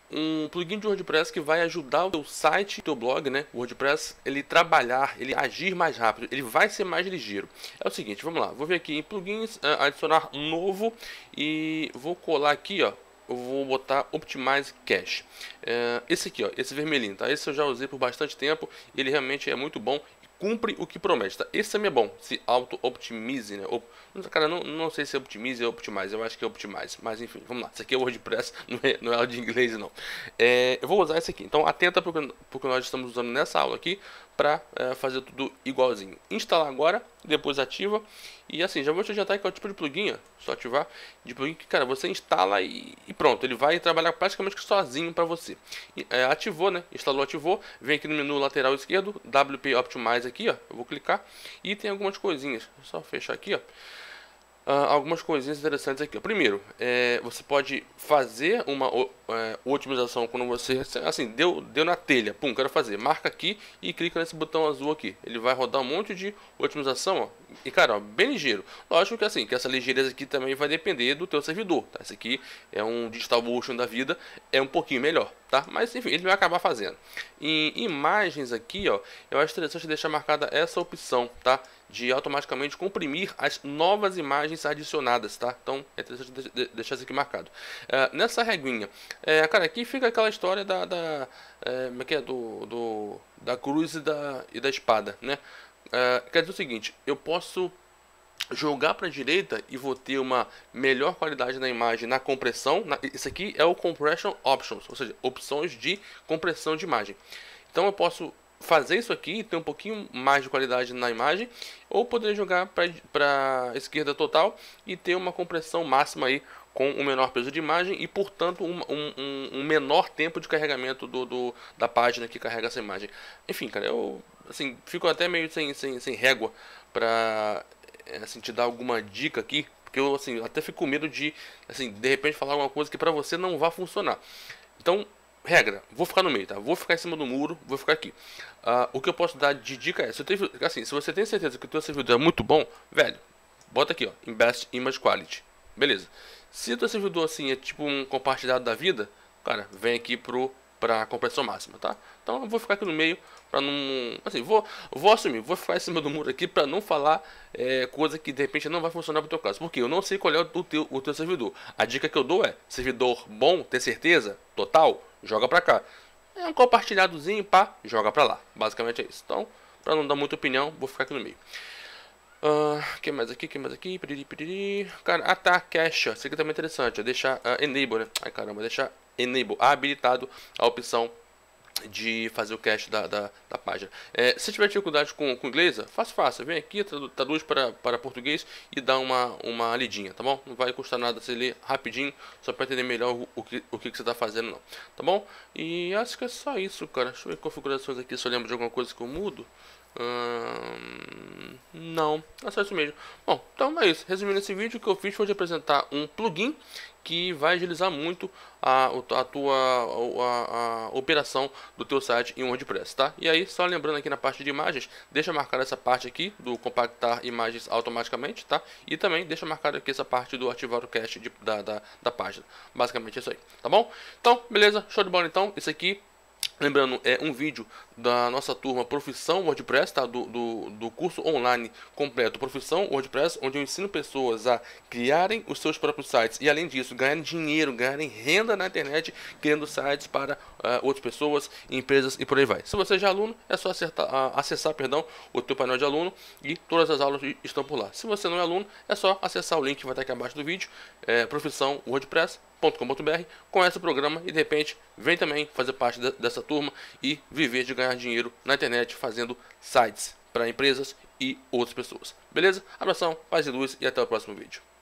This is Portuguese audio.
um plugin de WordPress que vai ajudar o teu site, o teu blog, né, o WordPress, ele trabalhar, ele agir mais rápido, ele vai ser mais ligeiro. É o seguinte, vamos lá, vou ver aqui em plugins, adicionar novo e vou colar aqui, ó. Eu vou botar Optimize Cache. Esse aqui, ó, esse vermelhinho, tá? Esse eu já usei por bastante tempo, ele realmente é muito bom. Cumpre o que promete, tá? Esse também é bom, se auto-optimize, né? Cara, não sei se é optimize ou optimize, eu acho que é optimize, mas enfim, vamos lá. Esse aqui é o WordPress, não é aula de inglês, não. Eu vou usar esse aqui, então atenta porque nós estamos usando nessa aula aqui para fazer tudo igualzinho. Instalar agora, depois ativa. E assim, já vou te adiantar que é o tipo de plugin, ó, só ativar, de plugin que, cara, você instala e pronto, ele vai trabalhar praticamente sozinho para você. Ativou, né? Instalou, ativou, vem aqui no menu lateral esquerdo, WP Optimize aqui, ó, eu vou clicar e tem algumas coisinhas, só fechar aqui, ó. Algumas coisinhas interessantes aqui. Primeiro, você pode fazer uma otimização quando você, assim, deu na telha, pum, quero fazer, marca aqui e clica nesse botão azul aqui. Ele vai rodar um monte de otimização, ó, e cara, ó, bem ligeiro. Lógico que assim, que essa ligeireza aqui também vai depender do teu servidor, tá? Esse aqui é um DigitalOcean da vida, é um pouquinho melhor, tá? Mas enfim, ele vai acabar fazendo. Em imagens aqui, ó, eu acho interessante deixar marcada essa opção, tá? De automaticamente comprimir as novas imagens adicionadas, tá? Então é interessante deixar isso aqui marcado. Nessa reguinha, cara, aqui fica aquela história como é que é? Da cruz e da espada, né? Quer dizer o seguinte, eu posso jogar para a direita e vou ter uma melhor qualidade na imagem na compressão. Isso aqui é o Compression Options, ou seja, opções de compressão de imagem. Então eu posso fazer isso aqui, ter um pouquinho mais de qualidade na imagem, ou poder jogar para esquerda total e ter uma compressão máxima aí com um menor peso de imagem e portanto um menor tempo de carregamento da página que carrega essa imagem. Enfim, cara, eu assim, fico até meio sem régua para assim, te dar alguma dica aqui, porque eu assim, até fico com medo de assim, de repente falar alguma coisa que para você não vai funcionar. Então, regra, vou ficar no meio, tá? Vou ficar em cima do muro, vou ficar aqui. O que eu posso dar de dica é, se você tem certeza que o teu servidor é muito bom, velho, bota aqui, ó, Invest Image Quality. Beleza. Se o teu servidor assim é tipo um compartilhado da vida, cara, vem aqui pra compressão máxima, tá? Então eu vou ficar aqui no meio pra não, assim, vou assumir, vou ficar em cima do muro aqui pra não falar coisa que de repente não vai funcionar pro teu caso, porque eu não sei qual é o teu servidor. A dica que eu dou é, servidor bom, ter certeza, total, joga pra cá. É um compartilhadozinho, pá, joga pra lá. Basicamente é isso. Então, pra não dar muita opinião, vou ficar aqui no meio. Que mais aqui, que mais aqui? Piriri, piriri. Cara, tá, cache, ó. Isso aqui também é interessante. É deixar enable, né? Ai, caramba, deixar enable, habilitado a opção de fazer o cache da página. Se tiver dificuldade com inglês, fácil. Vem aqui, traduz para português e dá uma lidinha, tá bom? Não vai custar nada você ler rapidinho, só para entender melhor o que você está fazendo, não. Tá bom? E acho que é só isso, cara. Deixa eu ver configurações aqui, se eu lembro de alguma coisa que eu mudo. Não, é só isso mesmo. Bom, então é isso. Resumindo esse vídeo, o que eu fiz foi de apresentar um plugin que vai agilizar muito a operação do teu site em WordPress, tá? E aí, só lembrando aqui na parte de imagens, deixa marcar essa parte aqui do compactar imagens automaticamente, tá? E também deixa marcado aqui essa parte do ativar o cache da página. Basicamente é isso aí, tá bom? Então, beleza, show de bola então. Isso aqui, lembrando, é um vídeo da nossa turma Profissão WordPress, tá? Do curso online completo Profissão WordPress, onde eu ensino pessoas a criarem os seus próprios sites e, além disso, ganharem dinheiro, ganharem renda na internet, criando sites para outras pessoas, empresas e por aí vai. Se você já é aluno, é só acessar o teu painel de aluno e todas as aulas estão por lá. Se você não é aluno, é só acessar o link que vai estar aqui abaixo do vídeo, Profissão WordPress.com.br, conhece o programa e de repente vem também fazer parte dessa turma e viver de ganhar dinheiro na internet fazendo sites para empresas e outras pessoas. Beleza? Abração, paz e luz e até o próximo vídeo.